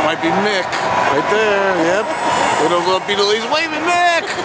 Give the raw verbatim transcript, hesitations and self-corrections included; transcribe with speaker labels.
Speaker 1: Might be Mick. Right there, yep. Little, little Beetle, he's waving Mick!